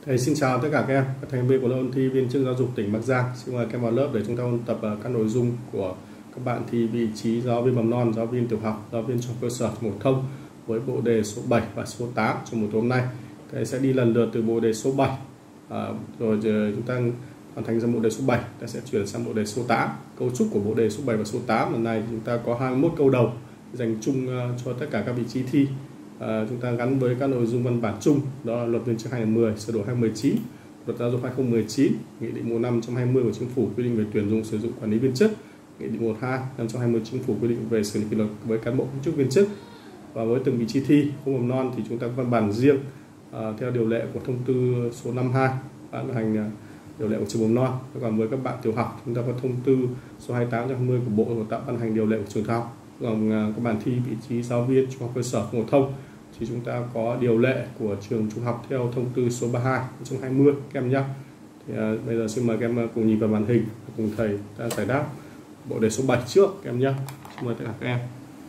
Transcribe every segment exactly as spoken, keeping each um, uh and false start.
Thầy xin chào tất cả các em, các thành viên của lớp ôn thi viên chức giáo dục tỉnh Bắc Giang. Xin mời các em vào lớp để chúng ta ôn tập các nội dung của các bạn thi vị trí giáo viên mầm non, giáo viên tiểu học, giáo viên trung học cơ sở, phổ thông với bộ đề số bảy và số tám trong một hôm nay. Thầy sẽ đi lần lượt từ bộ đề số bảy, à, rồi chúng ta hoàn thành ra bộ đề số bảy, ta sẽ chuyển sang bộ đề số tám. Cấu trúc của bộ đề số bảy và số tám lần này chúng ta có hai mươi mốt câu đầu dành chung cho tất cả các vị trí thi. À, chúng ta gắn với các nội dung văn bản chung, đó là luật viên chức hai nghìn không trăm mười, sửa đổi hai nghìn không trăm mười chín, luật giáo dục hai nghìn không trăm mười chín, nghị định một năm trăm hai mươi của chính phủ quy định về tuyển dụng sử dụng quản lý viên chức, nghị định một hai năm trăm hai mươi chính phủ quy định về xử lý kỷ luật với cán bộ công chức viên chức. Và với từng vị trí thi khối mầm non thì chúng ta có văn bản riêng à, theo điều lệ của thông tư số năm mươi hai ban hành à, điều lệ của trường mầm non. Còn với các bạn tiểu học chúng ta có thông tư số hai mươi tám trăm hai mươi của bộ đào tạo ban hành điều lệ của trường tiểu học. Còn à, các bạn thi vị trí giáo viên trung học cơ sở phổ thông thì chúng ta có điều lệ của trường trung học theo thông tư số ba mươi hai trăm hai mươi các em nhé. Thì à, bây giờ xin mời các em cùng nhìn vào màn hình, cùng thầy ta giải đáp bộ đề số bảy trước các em nhé. Xin mời tất cả các em.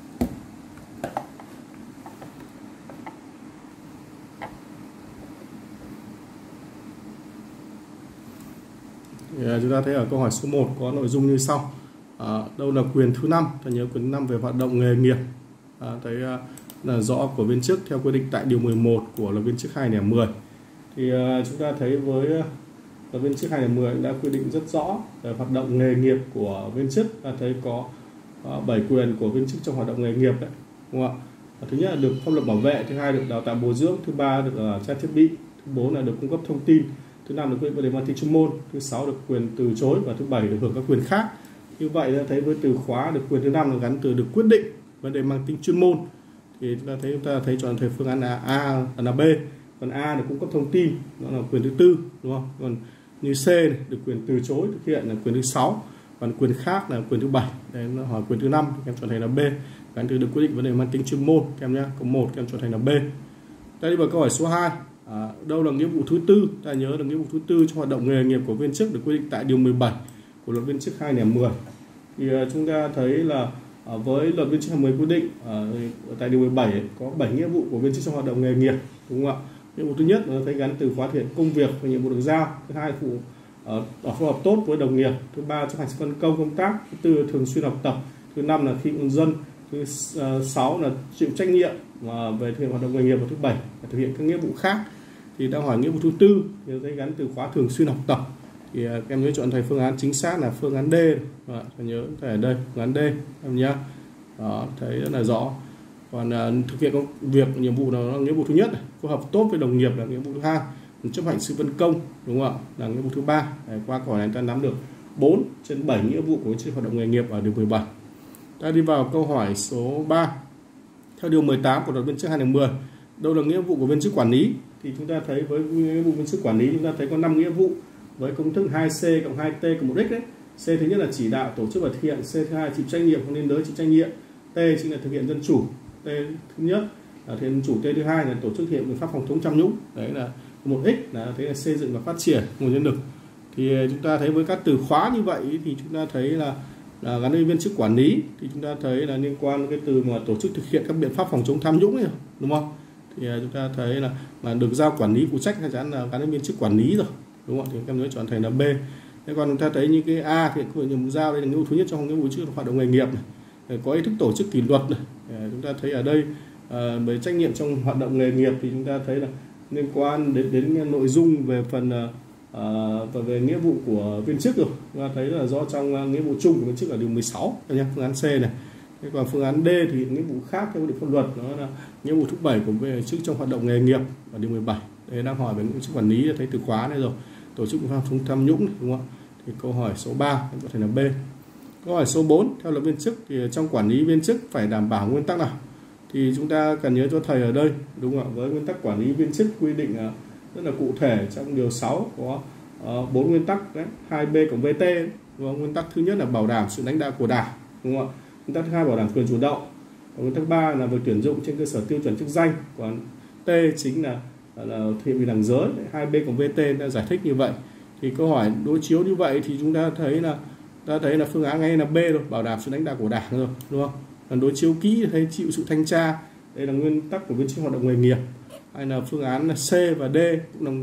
Thì, à, chúng ta thấy ở câu hỏi số một có nội dung như sau. À, đâu là quyền thứ năm? Ta nhớ quyền thứ năm về hoạt động nghề nghiệp. À, thấy à, là rõ của viên chức theo quy định tại điều mười một của luật viên chức hai nghìn không trăm mười. Thì uh, chúng ta thấy với uh, luật viên chức hai nghìn không trăm mười đã quy định rất rõ về hoạt động nghề nghiệp của viên chức. Ta thấy có uh, bảy quyền của viên chức trong hoạt động nghề nghiệp đấy, đúng không ạ? Thứ nhất là được pháp luật bảo vệ, thứ hai được đào tạo bồi dưỡng, thứ ba được uh, trang thiết bị, thứ bốn là được cung cấp thông tin, thứ năm được quy định về mang tính chuyên môn, thứ sáu được quyền từ chối và thứ bảy được hưởng các quyền khác. Như vậy ta thấy với từ khóa được quyền thứ năm là gắn từ được quyết định vấn đề mang tính chuyên môn. Thì chúng ta thấy chúng ta thấy chọn thời phương án là A là B, còn A được cung cấp thông tin, đó là quyền thứ tư, đúng không? Còn như C này, được quyền từ chối thực hiện là quyền thứ sáu, còn quyền khác là quyền thứ bảy. Đấy, nó hỏi quyền thứ năm các em chọn thành là B, gắn từ được quyết định vấn đề mang tính chuyên môn các em nhé. Câu một các em chọn thành là B. Ta đi vào câu hỏi số hai. À, đâu là nghĩa vụ thứ tư? Ta nhớ là nghĩa vụ thứ tư trong hoạt động nghề nghiệp của viên chức được quy định tại điều mười bảy của luật viên chức hai nghìn không trăm mười. Thì uh, chúng ta thấy là À, với luật viên chức hai nghìn không trăm mười quy định à, tại điều mười bảy ấy, có bảy nghĩa vụ của viên chức trong hoạt động nghề nghiệp, đúng không ạ? Nghĩa vụ thứ nhất là thấy gắn từ khóa thực hiện công việc và nhiệm vụ được giao, thứ hai là phụ uh, phối hợp tốt với đồng nghiệp, thứ ba chấp hành phân công công tác, thứ tư là thường xuyên học tập, thứ năm là khi công dân, thứ uh, sáu là chịu trách nhiệm uh, về thực hiện hoạt động nghề nghiệp, và thứ bảy là thực hiện các nghĩa vụ khác. Thì đang hỏi nghĩa vụ thứ tư thì thấy gắn từ khóa thường xuyên học tập. Thì uh, em nhớ chọn thầy phương án chính xác là phương án D. Đó, nhớ thầy ở đây phương án D em nhé. Đó, thấy rất là rõ. Còn uh, thực hiện công việc nhiệm vụ là nghĩa vụ thứ nhất, phối hợp tốt với đồng nghiệp là nghĩa vụ thứ hai, chấp hành sự phân công, đúng không ạ, là nghĩa vụ thứ ba. Đấy, qua câu hỏi này ta nắm được bốn trên bảy nghĩa vụ của viên chức hoạt động nghề nghiệp ở điều mười bảy. Ta đi vào câu hỏi số ba. Theo điều mười tám của luật viên chức hai nghìn không trăm mười, đâu là nghĩa vụ của viên chức quản lý? Thì chúng ta thấy với nghĩa vụ viên chức quản lý chúng ta thấy có năm nghĩa vụ với công thức hai C cộng hai T cộng một X đấy. C thứ nhất là chỉ đạo, tổ chức và thực hiện. C thứ hai chịu trách nhiệm, không nên đới chịu trách nhiệm. T chính là thực hiện dân chủ. T thứ nhất là thực hiện dân chủ. T thứ hai là tổ chức thực hiện biện pháp phòng chống tham nhũng. Đấy là một X là thế là xây dựng và phát triển nguồn nhân lực. Thì chúng ta thấy với các từ khóa như vậy thì chúng ta thấy là, là gắn với viên chức quản lý thì chúng ta thấy là liên quan đến cái từ mà tổ chức thực hiện các biện pháp phòng chống tham nhũng này, đúng không? Thì chúng ta thấy là mà được giao quản lý phụ trách hay chắn là gắn với viên chức quản lý rồi, đúng không? Thì các em nhớ chọn thành là B. Thế còn chúng ta thấy như cái A thì có nhiệm vụ giao, đây là nghĩa vụ thứ nhất trong nghĩa vụ chức hoạt động nghề nghiệp này. Có ý thức tổ chức kỷ luật này. Chúng ta thấy ở đây à, về trách nhiệm trong hoạt động nghề nghiệp thì chúng ta thấy là liên quan đến đến nội dung về phần à, và về nghĩa vụ của viên chức rồi. Chúng ta thấy là do trong nghĩa vụ chung của viên chức ở điều mười sáu nhé, phương án C này. Thế còn phương án D thì nghĩa vụ khác theo quy định pháp luật, đó là nghĩa vụ thứ bảy của viên chức trong hoạt động nghề nghiệp ở điều mười bảy. Đây đang hỏi về nghĩa vụ chức quản lý, thấy từ khóa này rồi. Tổ chức biện pháp chống tham nhũng, đúng không? Thì câu hỏi số ba có thể là B. Câu hỏi số bốn, theo luật viên chức thì trong quản lý viên chức phải đảm bảo nguyên tắc nào? Thì chúng ta cần nhớ cho thầy ở đây, đúng không ạ? Với nguyên tắc quản lý viên chức quy định rất là cụ thể trong điều sáu có bốn uh, nguyên tắc đấy, hai B cộng vê tê, đúng không? Nguyên tắc thứ nhất là bảo đảm sự lãnh đạo của Đảng, đúng không ạ? Nguyên tắc thứ hai bảo đảm quyền chủ động. Còn nguyên tắc ba là về tuyển dụng trên cơ sở tiêu chuẩn chức danh. Còn T chính là là thực hiện bình đẳng giới. hai B cộng vê tê đã giải thích như vậy. Thì câu hỏi đối chiếu như vậy thì chúng ta thấy là ta thấy là phương án ngay là B rồi, bảo đảm sự lãnh đạo của Đảng rồi, đúng không? Còn đối chiếu kỹ thấy chịu sự thanh tra, đây là nguyên tắc của viên chức hoạt động nghề nghiệp. Hay là phương án là C và D cũng là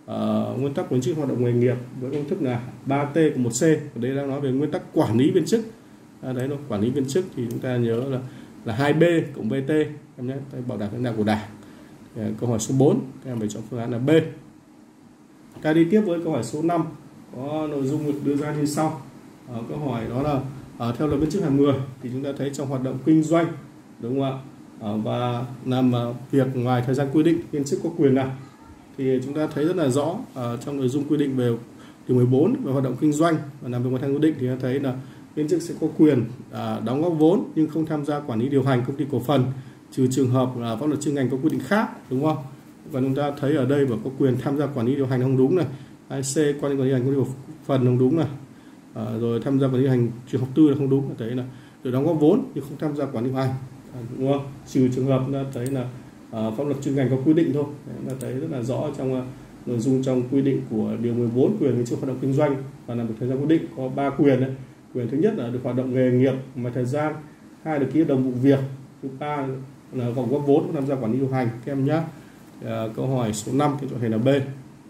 uh, nguyên tắc của viên chức hoạt động nghề nghiệp với công thức là ba T cộng một C. Ở đây đang nói về nguyên tắc quản lý viên chức. À, đấy nó quản lý viên chức thì chúng ta nhớ là là hai B cộng vê tê em nhé, bảo đảm lãnh đạo của Đảng. Thì, câu hỏi số bốn các em phải chọn phương án là B. Ta đi tiếp với câu hỏi số năm, có nội dung được đưa ra như sau. À, câu hỏi đó là à, theo luật viên chức hai mươi thì chúng ta thấy trong hoạt động kinh doanh, đúng không ạ, à, và làm à, việc ngoài thời gian quy định, viên chức có quyền nào? Thì chúng ta thấy rất là rõ à, trong nội dung quy định về điều mười bốn về hoạt động kinh doanh và làm việc ngoài thời gian quy định thì ta thấy là viên chức sẽ có quyền à, đóng góp vốn nhưng không tham gia quản lý điều hành công ty cổ phần, trừ trường hợp là pháp luật chuyên ngành có quy định khác, đúng không? Và chúng ta thấy ở đây và có quyền tham gia quản lý điều hành không đúng này, hai C quản lý điều hành công ty cổ phần không đúng này, à, rồi tham gia quản lý điều hành trường học tư là không đúng, thấy là được đóng góp vốn nhưng không tham gia quản lý điều hành, à, đúng không? Trừ trường hợp ta thấy là à, pháp luật chuyên ngành có quy định thôi. Chúng ta thấy rất là rõ trong uh, nội dung trong quy định của điều mười bốn quyền viên chức hoạt động kinh doanh và làm việc thời gian quy định có ba quyền đấy. Quyền thứ nhất là được hoạt động nghề nghiệp ngoài thời gian, hai được ký hợp đồng vụ việc, thứ ba là gồm góp vốn tham gia quản lý điều hành các em nhé. À, câu hỏi số năm thì chọn thành là B.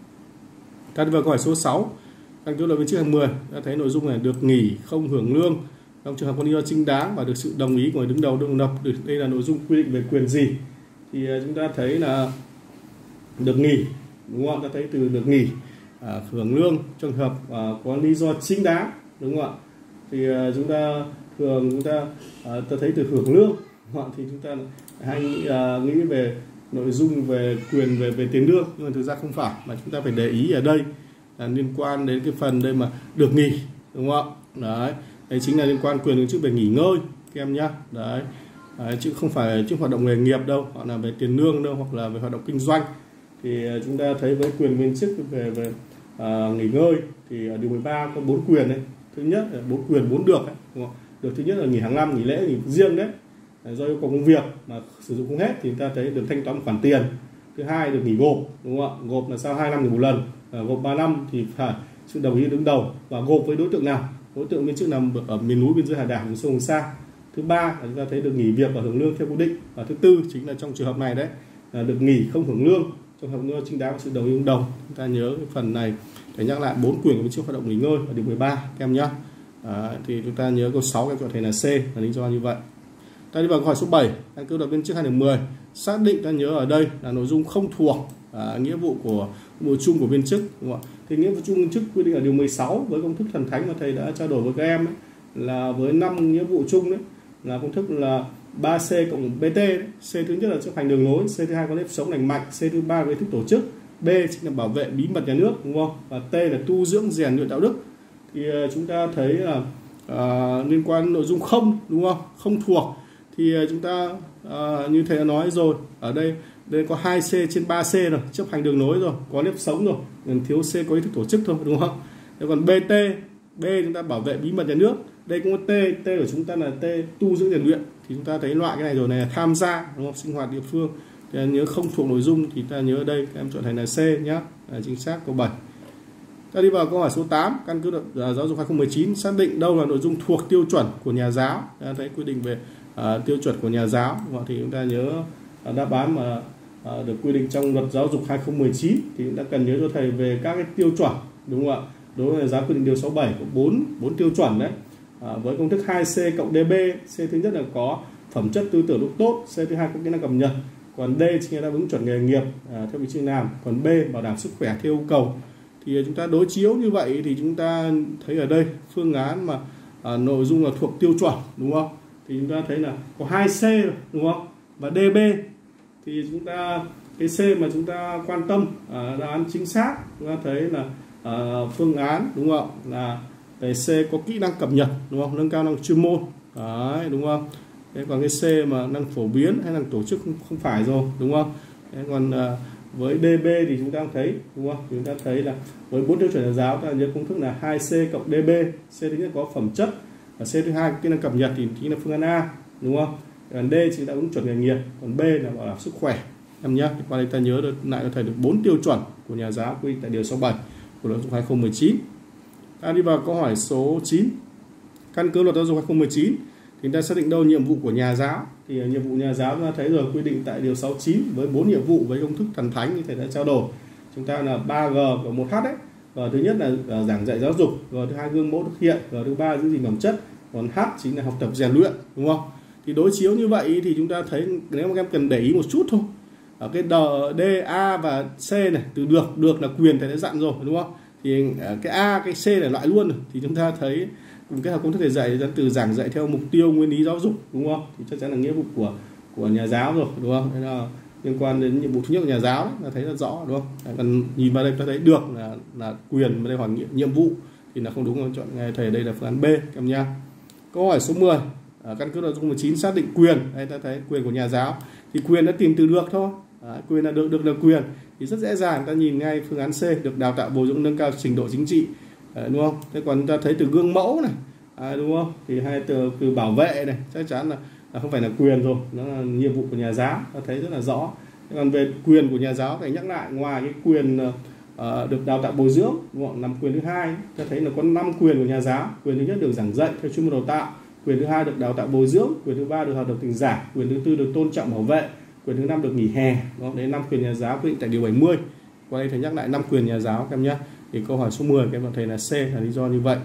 Ta đi vào câu hỏi số sáu. Căn cứ luật viên chức hai mươi đã thấy nội dung này được nghỉ không hưởng lương trong trường hợp có lý do chính đáng và được sự đồng ý của người đứng đầu đương lập. Đây là nội dung quy định về quyền gì? Thì chúng ta thấy là được nghỉ, đúng không? Ta thấy từ được nghỉ, à, hưởng lương trường hợp à, có lý do chính đáng, đúng không ạ? Thì uh, chúng ta thường chúng ta uh, ta thấy từ hưởng lương thì chúng ta hay uh, nghĩ về nội dung về quyền về về tiền lương, nhưng mà thực ra không phải, mà chúng ta phải để ý ở đây là liên quan đến cái phần đây mà được nghỉ, đúng không ạ? Đấy, đấy chính là liên quan quyền viên chức về nghỉ ngơi các em nhá. Đấy. Đấy, chứ không phải chứ hoạt động nghề nghiệp đâu, hoặc là về tiền lương đâu, hoặc là về hoạt động kinh doanh. Thì uh, chúng ta thấy với quyền viên chức về về uh, nghỉ ngơi thì uh, điều mười ba có bốn quyền đấy. Thứ nhất là bốn quyền bốn được, đúng không? Được thứ nhất là nghỉ hàng năm, nghỉ lễ, nghỉ riêng đấy, do yêu cầu công việc mà sử dụng không hết thì chúng ta thấy được thanh toán khoản tiền. Thứ hai được nghỉ gộp, đúng không ạ? Gộp là sau hai năm nghỉ một lần, à, gộp ba năm thì phải sự đồng ý đứng đầu, và gộp với đối tượng nào? Đối tượng viên chức nằm ở miền núi, biên giới, hải đảo, vùng sâu vùng xa. Thứ ba là chúng ta thấy được nghỉ việc và hưởng lương theo quy định. Và thứ tư chính là trong trường hợp này đấy là được nghỉ không hưởng lương trong hợp đồng chính đáng và sự đồng ý đứng đầu. Chúng ta nhớ cái phần này để nhắc lại bốn quyền của viên chức hoạt động nghỉ ngơi ở điều mười ba các em nhé. À, thì chúng ta nhớ câu sáu các chọn thành là C là lý do như vậy. Ta đi vào câu hỏi số bảy. Căn cứ luật viên chức hai điều mười xác định, ta nhớ ở đây là nội dung không thuộc à, nghĩa vụ của nghĩa vụ chung của viên chức, đúng không ạ? Thì nghĩa vụ chung viên chức quy định ở điều mười sáu với công thức thần thánh mà thầy đã trao đổi với các em ấy, là với năm nghĩa vụ chung đấy là công thức là ba C cộng bê tê đấy. C thứ nhất là chấp hành đường lối, C thứ hai có nếp sống lành mạnh, C thứ ba là ý thức tổ chức, B chính là bảo vệ bí mật nhà nước, đúng không? Và T là tu dưỡng rèn luyện đạo đức. Thì uh, chúng ta thấy là uh, liên quan nội dung không, đúng không? Không thuộc thì uh, chúng ta uh, như thầy đã nói rồi, ở đây đây có hai C trên ba C rồi, chấp hành đường lối rồi, có nếp sống rồi, thiếu C có ý thức tổ chức thôi, đúng không? Thế còn bê tê, B chúng ta bảo vệ bí mật nhà nước, đây cũng có T, T của chúng ta là T tu dưỡng rèn luyện, thì chúng ta thấy loại cái này rồi này là tham gia, đúng không? Sinh hoạt địa phương. Thì nhớ không thuộc nội dung thì ta nhớ ở đây các em chọn thành là C nhé, là chính xác câu bảy. Ta đi vào câu hỏi số tám. Căn cứ luật giáo dục hai không một chín xác định đâu là nội dung thuộc tiêu chuẩn của nhà giáo. Ta thấy quy định về uh, tiêu chuẩn của nhà giáo, thì chúng ta nhớ uh, đáp án mà uh, được quy định trong luật giáo dục hai không một chín thì chúng ta cần nhớ cho thầy về các cái tiêu chuẩn, đúng không ạ? Đối với giáo quy định điều sáu mươi bảy có bốn bốn tiêu chuẩn đấy. À, với công thức hai C cộng đê bê, C thứ nhất là có phẩm chất tư tưởng lúc tốt, C thứ hai có kỹ năng cập nhật, còn D chính là đáp ứng chuẩn nghề nghiệp à, theo vị trí làm, còn B bảo đảm sức khỏe theo yêu cầu. Thì chúng ta đối chiếu như vậy thì chúng ta thấy ở đây phương án mà à, nội dung là thuộc tiêu chuẩn, đúng không? Thì chúng ta thấy là có hai C rồi, đúng không? Và đê bê thì chúng ta cái C mà chúng ta quan tâm à, đáp án chính xác, chúng ta thấy là à, phương án, đúng không? Là cái C có kỹ năng cập nhật, đúng không? Nâng cao năng chuyên môn. Đấy, đúng không? Thế còn cái C mà năng phổ biến hay năng tổ chức không, không phải rồi, đúng không? Thế còn à, với đê bê thì chúng ta thấy, đúng không? Chúng ta thấy là với bốn tiêu chuẩn nhà giáo ta nhớ công thức là hai C cộng đê bê. C thứ nhất có phẩm chất và C thứ hai kỹ năng cập nhật thì chính là phương án A, đúng không? Còn D chỉ đáp ứng chuẩn nghề nghiệp, còn B là bảo đảm sức khỏe. Em nhé, qua đây ta nhớ được lại cho thầy được bốn tiêu chuẩn của nhà giáo quy định tại điều sáu mươi bảy của luật giáo dục hai không một chín. Ta đi vào câu hỏi số chín. Căn cứ luật giáo dục hai không một chín thì ta xác định đâu nhiệm vụ của nhà giáo. Thì nhiệm vụ nhà giáo ta thấy rồi quy định tại điều sáu mươi chín với bốn nhiệm vụ với công thức thần thánh như thầy đã trao đổi chúng ta là ba G của một H đấy. G thứ nhất là uh, giảng dạy giáo dục, G thứ hai gương mẫu thực hiện, G thứ ba giữ gìn phẩm chất, còn H chính là học tập rèn luyện, đúng không? Thì đối chiếu như vậy thì chúng ta thấy nếu mà các em cần để ý một chút thôi, ở cái D, D, A và C này, từ được, được là quyền thầy đã dặn rồi, đúng không? Thì cái A, cái C là loại luôn rồi. Thì chúng ta thấy cùng kết hợp công thức thầy dạy từ giảng dạy theo mục tiêu nguyên lý giáo dục, đúng không? Thì chắc chắn là nghĩa vụ của của nhà giáo rồi, đúng không? Thế là liên quan đến nhiệm vụ thứ nhất của nhà giáo đấy, là thấy rất rõ, đúng không? Còn nhìn vào đây ta thấy được là là quyền, mà đây hỏi nhiệm vụ thì là không đúng, không chọn ngay thầy đây là phương án B các em nha. Câu hỏi số mười, ở căn cứ nội dung mười chín xác định quyền, đây ta thấy quyền của nhà giáo thì quyền đã tìm từ được thôi. Đấy, quyền là được, được là quyền thì rất dễ dàng, ta nhìn ngay phương án C, được đào tạo bồi dưỡng nâng cao trình độ chính trị, đấy, đúng không? Thế còn ta thấy từ gương mẫu này, à, đúng không? Thì hai từ từ bảo vệ này chắc chắn là, là không phải là quyền rồi, nó là nhiệm vụ của nhà giáo, ta thấy rất là rõ. Thế còn về quyền của nhà giáo phải nhắc lại, ngoài cái quyền uh, được đào tạo bồi dưỡng, đúng không? Nằm quyền thứ hai, ta thấy là có năm quyền của nhà giáo. Quyền thứ nhất được giảng dạy theo chuyên môn đào tạo, quyền thứ hai được đào tạo bồi dưỡng, quyền thứ ba được hoạt động tình giảng, quyền thứ tư được tôn trọng bảo vệ, quyền thứ năm được nghỉ hè. Đó, đấy năm quyền nhà giáo quy định tại điều bảy mươi. Qua đây thầy nhắc lại năm quyền nhà giáo các em nhé. Thì câu hỏi số mười các em bọn thầy là C, là lý do như vậy.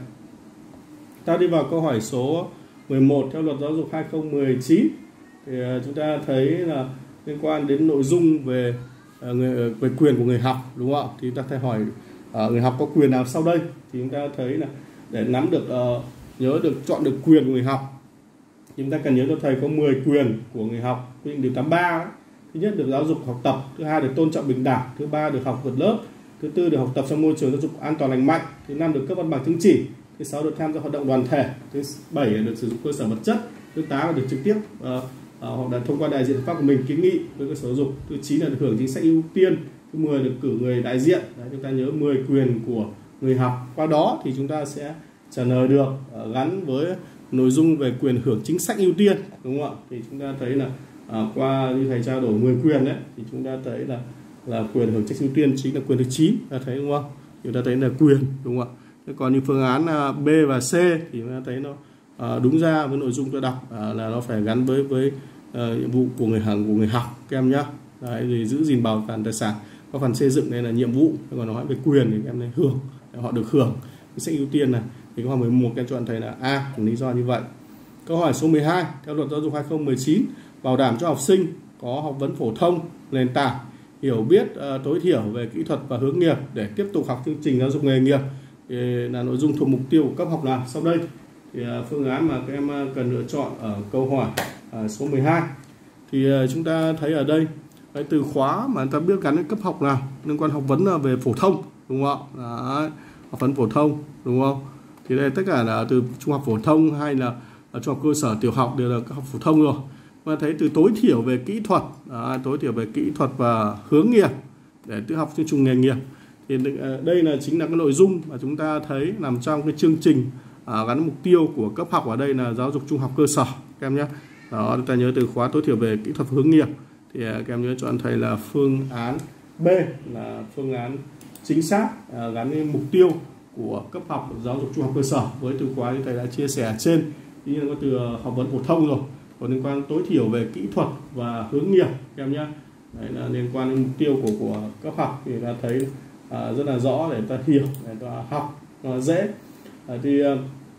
Ta đi vào câu hỏi số mười một theo luật giáo dục hai không một chín. Thì uh, chúng ta thấy là liên quan đến nội dung về uh, người, về quyền của người học, đúng không ạ? Thì ta thấy hỏi uh, người học có quyền nào sau đây? Thì chúng ta thấy là để nắm được uh, nhớ được chọn được quyền của người học, chúng ta cần nhớ cho thầy có mười quyền của người học quy định điều tám mươi ba đấy. Thứ nhất được giáo dục học tập, thứ hai được tôn trọng bình đẳng, thứ ba được học vượt lớp, thứ tư được học tập trong môi trường giáo dục an toàn lành mạnh, thứ năm được cấp văn bằng chứng chỉ, thứ sáu được tham gia hoạt động đoàn thể, thứ bảy là được sử dụng cơ sở vật chất, thứ tám là được trực tiếp uh, uh, hoặc là thông qua đại diện pháp của mình kiến nghị với cơ sở giáo dục, thứ chín là được hưởng chính sách ưu tiên, thứ mười được cử người đại diện. Đấy, chúng ta nhớ mười quyền của người học. Qua đó thì chúng ta sẽ trả lời được uh, gắn với nội dung về quyền hưởng chính sách ưu tiên, đúng không ạ? Thì chúng ta thấy là à, qua như thầy trao đổi mười quyền đấy, thì chúng ta thấy là là quyền hưởng chính sách ưu tiên chính là quyền thứ chín, ta thấy đúng không? Chúng ta thấy là quyền, đúng không ạ? Thế còn như phương án à, B và C thì chúng ta thấy nó à, đúng ra với nội dung tôi đọc à, là nó phải gắn với với à, nhiệm vụ của người hàng của người học các em nhá. Đấy, thì giữ gìn bảo quản tài sản. Có phần xây dựng đây là nhiệm vụ, còn nói về quyền thì các em này hưởng, họ được hưởng chính sách ưu tiên này. Thì câu hỏi mười một các em chọn thầy là A, lý do như vậy. Câu hỏi số mười hai theo luật giáo dục hai không một chín, bảo đảm cho học sinh có học vấn phổ thông nền tảng, hiểu biết uh, tối thiểu về kỹ thuật và hướng nghiệp để tiếp tục học chương trình giáo dục nghề nghiệp, thì là nội dung thuộc mục tiêu của cấp học nào sau đây? Thì uh, phương án mà các em uh, cần lựa chọn ở câu hỏi uh, số mười hai thì uh, chúng ta thấy ở đây cái từ khóa mà ta biết gắn đến cấp học nào liên quan học vấn là về phổ thông, đúng không ạ? Đấy, học vấn phổ thông, đúng không? Thì đây tất cả là từ trung học phổ thông hay là ở trung học cơ sở, tiểu học đều là các học phổ thông rồi. Và thấy từ tối thiểu về kỹ thuật, à, tối thiểu về kỹ thuật và hướng nghiệp để tự học chương trình nghề nghiệp. Thì đây là chính là cái nội dung mà chúng ta thấy nằm trong cái chương trình à, gắn mục tiêu của cấp học ở đây là giáo dục trung học cơ sở các em nhé. Đó, chúng ta nhớ từ khóa tối thiểu về kỹ thuật và hướng nghiệp thì các em nhớ chọn thầy là phương án B là phương án chính xác, à, gắn với mục tiêu của cấp học giáo dục trung học cơ sở với từ khóa như thầy đã chia sẻ trên. Tuy nhiên có từ học vấn phổ thông rồi, còn liên quan tối thiểu về kỹ thuật và hướng nghiệp các em nhé. Đấy là liên quan đến mục tiêu của của cấp học thì ta thấy à, rất là rõ để ta hiểu, để ta học nó dễ. À, thì à,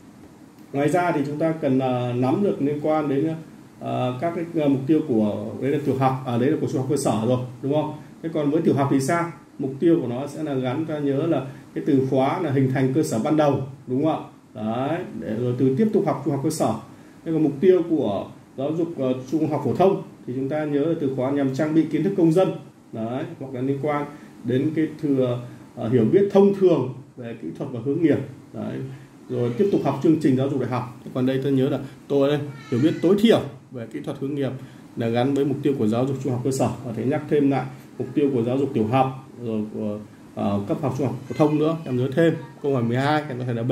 ngoài ra thì chúng ta cần à, nắm được liên quan đến à, các cái mục tiêu của đấy là tiểu học, à đấy là của trung học cơ sở rồi, đúng không? Thế còn với tiểu học thì sao? Mục tiêu của nó sẽ là gắn, ta nhớ là cái từ khóa là hình thành cơ sở ban đầu, đúng không ạ? Đấy, để rồi từ tiếp tục học trung học cơ sở. Thế còn mục tiêu của giáo dục uh, trung học phổ thông thì chúng ta nhớ là từ khóa nhằm trang bị kiến thức công dân, đấy, hoặc là liên quan đến cái thừa uh, hiểu biết thông thường về kỹ thuật và hướng nghiệp, đấy, rồi tiếp tục học chương trình giáo dục đại học. Thế còn đây tôi nhớ là tôi đây, hiểu biết tối thiểu về kỹ thuật hướng nghiệp là gắn với mục tiêu của giáo dục trung học cơ sở, và thể nhắc thêm lại mục tiêu của giáo dục tiểu học rồi của uh, cấp học trung học phổ thông nữa, em nhớ thêm. Câu hỏi mười hai em có thể là B.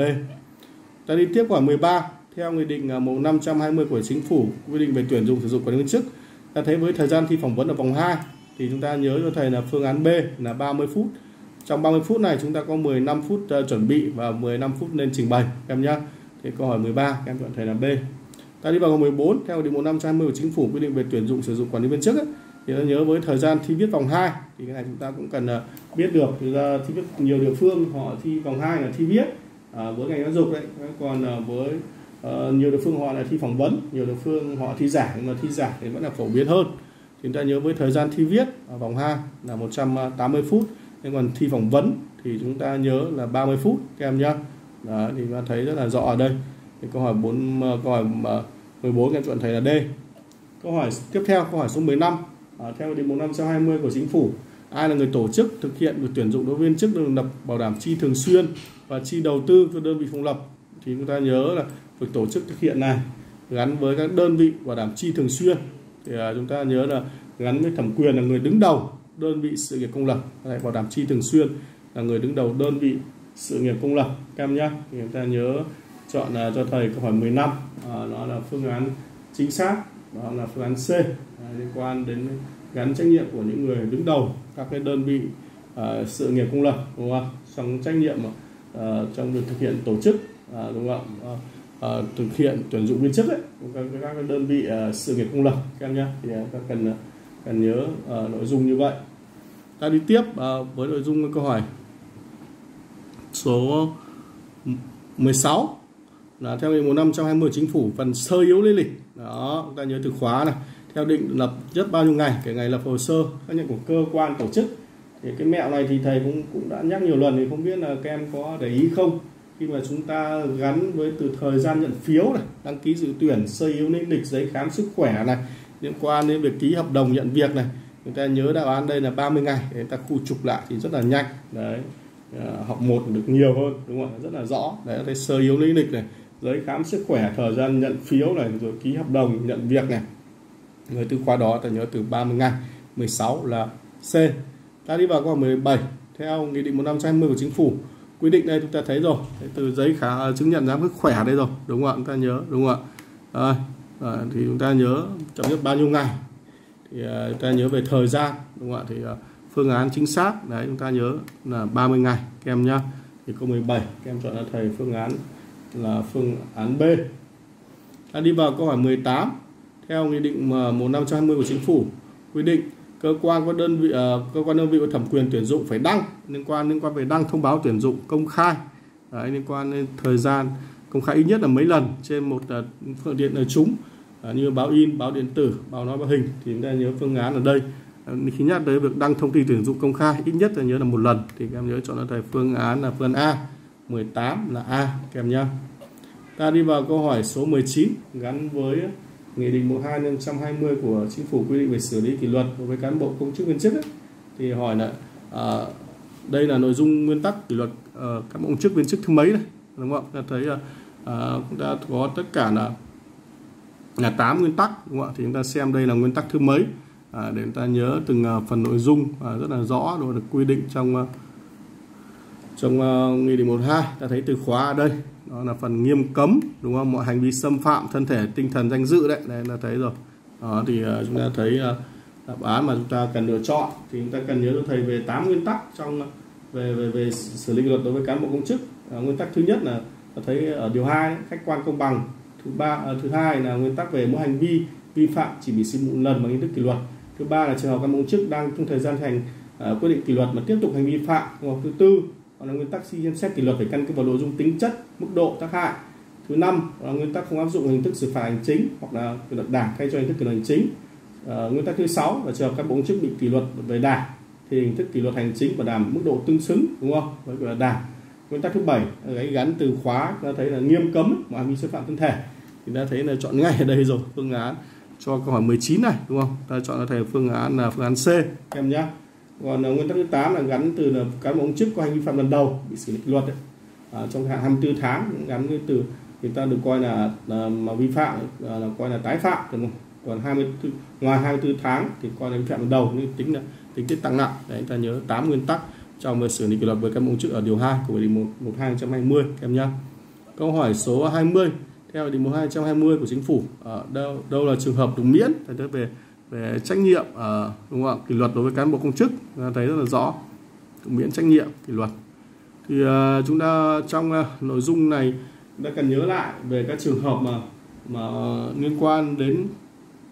Ta đi tiếp câu hỏi mười ba. Theo nghị định một năm trăm hai mươi của chính phủ quy định về tuyển dụng sử dụng quản lý viên chức, ta thấy với thời gian thi phỏng vấn ở vòng hai thì chúng ta nhớ cho thầy là phương án B là ba mươi phút. Trong ba mươi phút này chúng ta có mười lăm phút uh, chuẩn bị và mười lăm phút lên trình bày em nhé. Thì câu hỏi mười ba em chọn thầy là B. Ta đi vào câu mười bốn. Theo nghị định một năm trăm hai mươi của chính phủ quy định về tuyển dụng sử dụng quản lý viên chức ấy, thì ta nhớ với thời gian thi viết vòng hai thì cái này chúng ta cũng cần uh, biết được. Thực ra thi viết nhiều địa phương họ thi vòng hai là thi viết uh, với ngành giáo dục đấy, còn uh, với uh, nhiều địa phương họ là thi phỏng vấn, nhiều địa phương họ thi giải, nhưng mà thi giải thì vẫn là phổ biến hơn. Thì chúng ta nhớ với thời gian thi viết ở vòng hai là một trăm tám mươi phút, nhưng còn thi phỏng vấn thì chúng ta nhớ là ba mươi phút các em nhé. Đó, thì chúng ta thấy rất là rõ ở đây. Thì câu hỏi bốn, câu hỏi mười bốn các em chọn thấy là D. Câu hỏi tiếp theo, câu hỏi số mười lăm. À, theo Nghị định một năm trăm hai mươi của Chính phủ, ai là người tổ chức thực hiện việc tuyển dụng đối viên chức đơn lập bảo đảm chi thường xuyên và chi đầu tư cho đơn vị công lập? Thì chúng ta nhớ là việc tổ chức thực hiện này gắn với các đơn vị bảo đảm chi thường xuyên. Thì à, chúng ta nhớ là gắn với thẩm quyền là người đứng đầu đơn vị sự nghiệp công lập, bảo đảm chi thường xuyên là người đứng đầu đơn vị sự nghiệp công lập các em nhé. Thì chúng ta nhớ chọn là cho thầy câu hỏi mười lăm, à, nó là phương án chính xác, đó là phương án C, à, liên quan đến gắn trách nhiệm của những người đứng đầu các cái đơn vị à, sự nghiệp công lập, đúng không? Trong trách nhiệm à, trong việc thực hiện tổ chức, à, đúng không? À, à, thực hiện tuyển dụng viên chức ấy, các, các cái đơn vị à, sự nghiệp công lập các em nhé. Thì các cần cần nhớ à, nội dung như vậy. Ta đi tiếp à, với nội dung câu hỏi số mười sáu là theo Nghị định một năm trăm hai mươi Chính phủ phần sơ yếu lý lịch. Đó, chúng ta nhớ từ khóa này, theo định lập nhất bao nhiêu ngày kể ngày lập hồ sơ xác nhận của cơ quan tổ chức. Thì cái mẹo này thì thầy cũng cũng đã nhắc nhiều lần, thì không biết là các em có để ý không, khi mà chúng ta gắn với từ thời gian nhận phiếu này, đăng ký dự tuyển, sơ yếu lý lịch, giấy khám sức khỏe này, liên quan đến việc ký hợp đồng nhận việc này, chúng ta nhớ đáp án đây là ba mươi ngày để chúng ta khu trục lại thì rất là nhanh đấy. Học một được nhiều hơn, đúng không? Rất là rõ đấy, thấy sơ yếu lý lịch này, giấy khám sức khỏe, thời gian nhận phiếu này, rồi ký hợp đồng nhận việc này. Người từ khóa đó ta nhớ từ ba mươi ngày. Mười sáu là C. Ta đi vào câu hỏi mười bảy. Theo Nghị định một năm trăm hai mươi của Chính phủ, quy định đây chúng ta thấy rồi, từ giấy khám chứng nhận giám sức khỏe đây rồi, đúng không ạ? Chúng ta nhớ, đúng không ạ? À, à, thì chúng ta nhớ chậm nhất bao nhiêu ngày, thì uh, chúng ta nhớ về thời gian, đúng không ạ? Thì uh, phương án chính xác đấy chúng ta nhớ là ba mươi ngày các em nhá. Thì câu mười bảy các em chọn là thầy phương án là phương án B. Ta đi vào câu hỏi mười tám. Theo Nghị định một năm trăm hai mươi của Chính phủ quy định cơ quan có đơn vị uh, cơ quan đơn vị có thẩm quyền tuyển dụng phải đăng liên quan liên quan về đăng thông báo tuyển dụng công khai đấy, liên quan đến thời gian công khai ít nhất là mấy lần trên một uh, phương tiện đại chúng uh, như báo in, báo điện tử, báo nói, báo hình. Thì chúng ta nhớ phương án ở đây uh, khi nhắc tới việc đăng thông tin tuyển dụng công khai ít nhất là nhớ là một lần, thì các em nhớ chọn là thầy phương án là phương án A. Mười tám là A các em nhé. Ta đi vào câu hỏi số mười chín gắn với Nghị định một hai năm trăm hai mươi của Chính phủ quy định về xử lý kỷ luật đối với cán bộ công chức viên chức ấy. Thì hỏi là à, đây là nội dung nguyên tắc kỷ luật à, cán bộ công chức viên chức thứ mấy này, đúng không? Ta thấy à, chúng ta có tất cả là là tám nguyên tắc, đúng không ạ? Thì chúng ta xem đây là nguyên tắc thứ mấy à, để chúng ta nhớ từng à, phần nội dung à, rất là rõ rồi được quy định trong à, trong uh, Nghị định một hai. Ta thấy từ khóa ở đây đó là phần nghiêm cấm, đúng không? Mọi hành vi xâm phạm thân thể, tinh thần, danh dự đấy, đây là thấy rồi. Đó, thì uh, chúng ta thấy uh, đáp án mà chúng ta cần lựa chọn thì chúng ta cần nhớ cho thầy về tám nguyên tắc trong về về về xử lý kỷ luật đối với cán bộ công chức. Uh, nguyên tắc thứ nhất là ta thấy ở điều hai, khách quan công bằng. Thứ ba uh, thứ hai là nguyên tắc về mỗi hành vi vi phạm chỉ bị xử một lần bằng hình thức kỷ luật. Thứ ba là trường hợp cán bộ công chức đang trong thời gian hành uh, quyết định kỷ luật mà tiếp tục hành vi phạm. Thứ tư là nguyên tắc xem xét kỷ luật phải căn cứ vào nội dung, tính chất, mức độ tác hại. Thứ năm là nguyên tắc không áp dụng hình thức xử phạt hành chính hoặc là kỷ luật đảng thay cho hình thức kỷ luật hành chính. À, nguyên tắc thứ sáu là trường hợp các bộ công chức bị kỷ luật về đảng thì hình thức kỷ luật hành chính và đảm mức độ tương xứng, đúng không, với kỷ luật đảng. Nguyên tắc thứ bảy là gắn từ khóa, ta thấy là nghiêm cấm mọi hành vi xâm phạm thân thể, thì ta thấy là chọn ngay ở đây rồi, phương án cho câu hỏi mười chín này, đúng không? Ta chọn là thầy phương án là phương án C em nhé. Còn uh, nguyên tắc thứ tám là gắn từ là cán bộ công chức có hành vi phạm lần đầu bị xử lý kỷ luật à, trong hạn hai mươi tư tháng, gắn với từ thì ta được coi là, là mà vi phạm là, là coi là tái phạm, đúng không? Còn hai mươi tư, ngoài hai mươi tư tháng thì coi là vi phạm lần đầu, nên tính là tính tiết tăng nặng. Đấy, ta nhớ tám nguyên tắc trong việc xử lý kỷ luật với cán bộ công chức ở điều hai của Nghị định một hai năm hai mươi em nhé. Câu hỏi số hai mươi theo Nghị định một hai năm hai mươi của Chính phủ, ở đâu đâu là trường hợp được miễn, ta về về trách nhiệm uh, đúng không ạ, kỷ luật đối với cán bộ công chức, ta thấy rất là rõ, miễn trách nhiệm kỷ luật. Thì uh, chúng ta trong uh, nội dung này chúng ta cần nhớ lại về các trường hợp mà mà uh, liên quan đến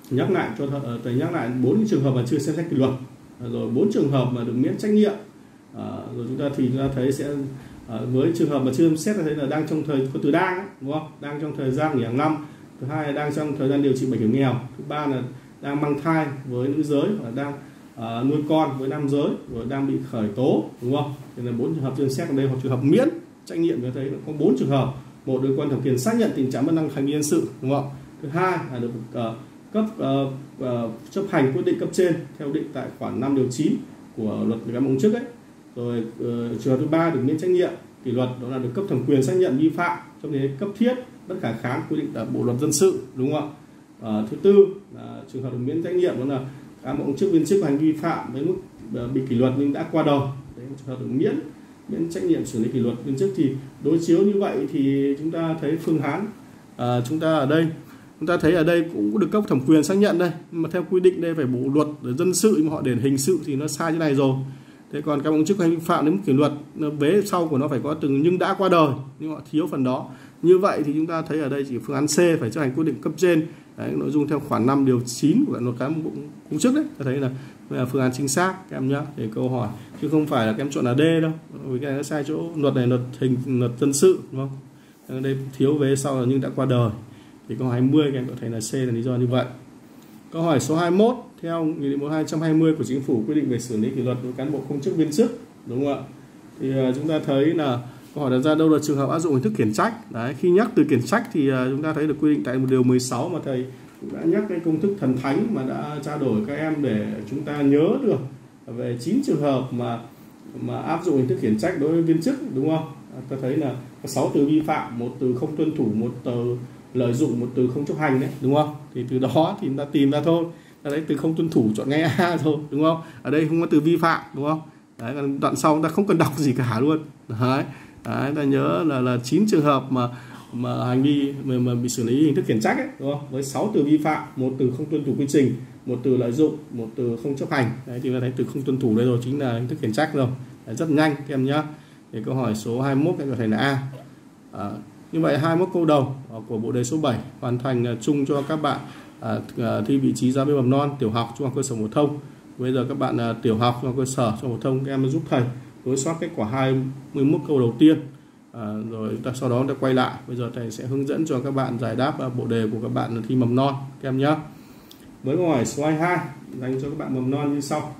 nhắc lại cho thầy nhắc lại bốn trường hợp mà chưa xem xét kỷ luật, rồi bốn trường hợp mà được miễn trách nhiệm, à, rồi chúng ta thì chúng ta thấy sẽ à, với trường hợp mà chưa xem xét thấy là đang trong thời có từ đang ấy, đúng không, đang trong thời gian nghỉ hàng năm, thứ hai là đang trong thời gian điều trị bệnh hiểm nghèo, thứ ba là đang mang thai với nữ giới, và đang à, nuôi con với nam giới, rồi đang bị khởi tố, đúng không? Thì là bốn trường hợp chưa xét ở đây, hoặc trường hợp miễn trách nhiệm cho thấy có bốn trường hợp. Một, được cơ quan thẩm quyền xác nhận tình trạng mất năng hành vi nhân sự, đúng không? Thứ hai là được uh, cấp uh, uh, chấp hành quyết định cấp trên theo định tại khoản năm điều chín của luật cán bộ công chức ấy. Rồi uh, trường hợp thứ ba được miễn trách nhiệm kỷ luật, đó là được cấp thẩm quyền xác nhận vi phạm trong thế cấp thiết bất khả kháng quy định tại bộ luật dân sự, đúng không ạ? Uh, thứ tư là trường hợp được miễn trách nhiệm, đó là cán bộ công chức viên chức hành vi phạm với mức uh, bị kỷ luật nhưng đã qua đời. Đấy là trường hợp được miễn miễn trách nhiệm xử lý kỷ luật viên chức. Thì đối chiếu như vậy thì chúng ta thấy phương án à, chúng ta ở đây chúng ta thấy ở đây cũng được cấp thẩm quyền xác nhận đây, nhưng mà theo quy định đây phải bộ luật dân sự, nhưng mà họ để hình sự thì nó sai như này rồi. Thế còn các công chức hành vi phạm đến mức kỷ luật, vế sau của nó phải có từ nhưng đã qua đời, nhưng họ thiếu phần đó. Như vậy thì chúng ta thấy ở đây chỉ phương án C phải chấp hành quyết định cấp trên. Đấy, nội dung theo khoản năm điều chín của luật cán bộ công chức đấy, ta thấy là, là phương án chính xác các em nhé, để câu hỏi chứ không phải là các em chọn là D đâu, vì cái này nó sai chỗ. Luật này luật hình luật dân sự, đúng không? Ở đây thiếu vế sau là nhưng đã qua đời. Thì câu hai mươi các em có thể là C là lý do như vậy. Câu hỏi số hai mươi mốt, theo nghị định một hai trăm hai mươi của chính phủ quy định về xử lý kỷ luật đối với cán bộ công chức viên chức, đúng không ạ? Thì uh, chúng ta thấy là câu hỏi đặt ra đâu là trường hợp áp dụng hình thức khiển trách. Đấy, khi nhắc từ khiển trách thì uh, chúng ta thấy được quy định tại một điều mười sáu mà thầy cũng đã nhắc cái công thức thần thánh mà đã trao đổi các em để chúng ta nhớ được về chín trường hợp mà mà áp dụng hình thức khiển trách đối với viên chức, đúng không? Ta thấy là có sáu từ vi phạm, một từ không tuân thủ, một từ lợi dụng, một từ không chấp hành đấy, đúng không? Thì từ đó thì chúng ta tìm ra thôi. Ta thấy từ không tuân thủ chọn ngay A thôi, đúng không? Ở đây không có từ vi phạm, đúng không? Đấy, còn đoạn sau chúng ta không cần đọc gì cả luôn. Đấy, đấy ta nhớ là là chín trường hợp mà mà hành vi mà, mà bị xử lý hình thức khiển trách ấy, đúng không? Với sáu từ vi phạm, một từ không tuân thủ quy trình, một từ lợi dụng, một từ không chấp hành. Đấy thì ta thấy từ không tuân thủ đây rồi chính là hình thức khiển trách rồi. Đấy, rất nhanh các em nhá. Thì câu hỏi số hai mươi mốt các em có thể là A. À, như vậy hai mươi mốt câu đầu của bộ đề số bảy hoàn thành chung cho các bạn à, thi vị trí giáo viên mầm non, tiểu học, trung học cơ sở phổ thông. Bây giờ các bạn à, tiểu học, trung học cơ sở, trung học phổ thông các em giúp thầy đối soát kết quả hai mươi mốt câu đầu tiên. À, rồi ta, sau đó ta quay lại. Bây giờ thầy sẽ hướng dẫn cho các bạn giải đáp à, bộ đề của các bạn thi mầm non các em nhé. Với câu hỏi số hai mươi hai dành cho các bạn mầm non như sau.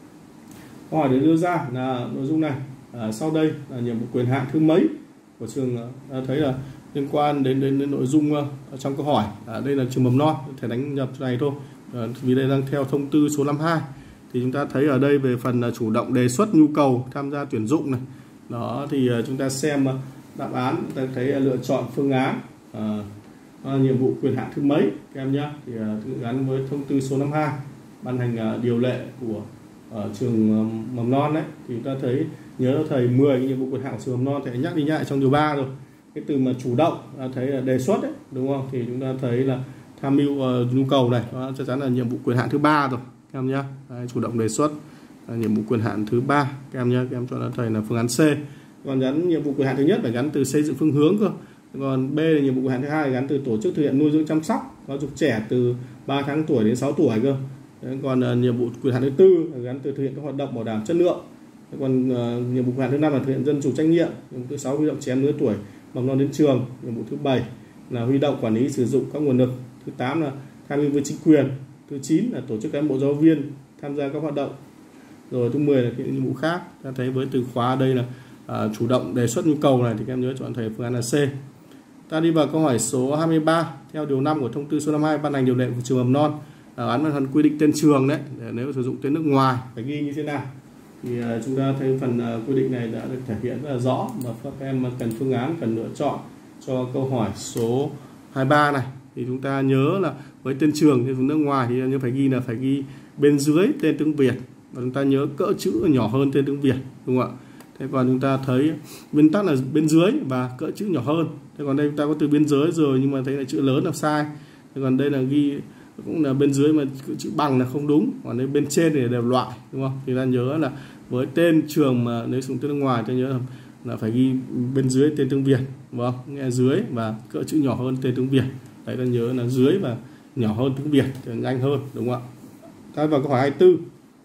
Câu hỏi được đưa ra là nội dung này. À, sau đây là nhiệm vụ quyền hạn thứ mấy của trường, à, thấy là liên quan đến đến, đến nội dung uh, trong câu hỏi. À, đây là trường mầm non, thể đánh nhập này thôi. À, vì đây đang theo thông tư số năm mươi hai. Thì chúng ta thấy ở đây về phần uh, chủ động đề xuất nhu cầu tham gia tuyển dụng này. Đó thì uh, chúng ta xem uh, đáp án, chúng ta thấy uh, lựa chọn phương án uh, uh, nhiệm vụ quyền hạn thứ mấy các em nhé. Thì uh, gắn với thông tư số năm mươi hai ban hành uh, điều lệ của uh, trường uh, mầm non đấy. Thì chúng ta thấy nhớ thầy mười cái nhiệm vụ quyền hạn của trường mầm non thì nhắc đi nhắc lại trong điều ba rồi. Cái từ mà chủ động thấy là đề xuất đấy, đúng không? Thì chúng ta thấy là tham mưu uh, nhu cầu này, đó chắc chắn là nhiệm vụ quyền hạn thứ ba rồi các em nhé. Chủ động đề xuất là nhiệm vụ quyền hạn thứ ba các em nhé. Các em cho là thầy là phương án C. Còn gắn nhiệm vụ quyền hạn thứ nhất phải gắn từ xây dựng phương hướng cơ. Còn B là nhiệm vụ quyền hạn thứ hai gắn từ tổ chức thực hiện nuôi dưỡng chăm sóc giáo dục trẻ từ ba tháng tuổi đến sáu tuổi cơ. Đấy, còn uh, nhiệm vụ quyền hạn thứ tư là gắn từ thực hiện các hoạt động bảo đảm chất lượng. Còn uh, nhiệm vụ quyền hạn thứ năm là thực hiện dân chủ trách nhiệm. Nhiệm vụ thứ sáu huy động trẻ em lứa tuổi mầm non đến trường. Nhiệm vụ thứ bảy là huy động quản lý sử dụng các nguồn lực. Thứ tám là tham mưu với chính quyền. Thứ chín là tổ chức cán bộ giáo viên tham gia các hoạt động. Rồi thứ mười là những nhiệm vụ khác. Ta thấy với từ khóa đây là uh, chủ động đề xuất nhu cầu này thì các em nhớ chọn thầy phương án là C. Ta đi vào câu hỏi số hai mươi ba. Theo điều năm của thông tư số năm mươi hai ban hành điều lệ của trường mầm non, án uh, phần quy định tên trường đấy, để nếu sử dụng tên nước ngoài phải ghi như thế nào. Thì uh, chúng ta thấy phần uh, quy định này đã được thể hiện rất là rõ, mà các em cần phương án, cần lựa chọn cho câu hỏi số hai mươi ba này. Thì chúng ta nhớ là với tên trường thì nước ngoài thì như phải ghi là phải ghi bên dưới tên tiếng Việt, và chúng ta nhớ cỡ chữ nhỏ hơn tên tiếng Việt, đúng không ạ? Thế còn chúng ta thấy nguyên tắc là bên dưới và cỡ chữ nhỏ hơn. Thế còn đây chúng ta có từ biên giới rồi nhưng mà thấy là chữ lớn là sai. Thế còn đây là ghi cũng là bên dưới mà chữ bằng là không đúng, còn đây bên trên thì đều loại, đúng không? Thì ta nhớ là với tên trường mà nếu dùng tên nước ngoài ta nhớ là, là phải ghi bên dưới tên tiếng Việt, đúng không? Nghe dưới và cỡ chữ nhỏ hơn tên tiếng Việt. Đấy ta nhớ là dưới và nhỏ hơn tiếng Việt thì nhanh hơn, đúng không ạ? Ta vào câu hỏi hai mươi tư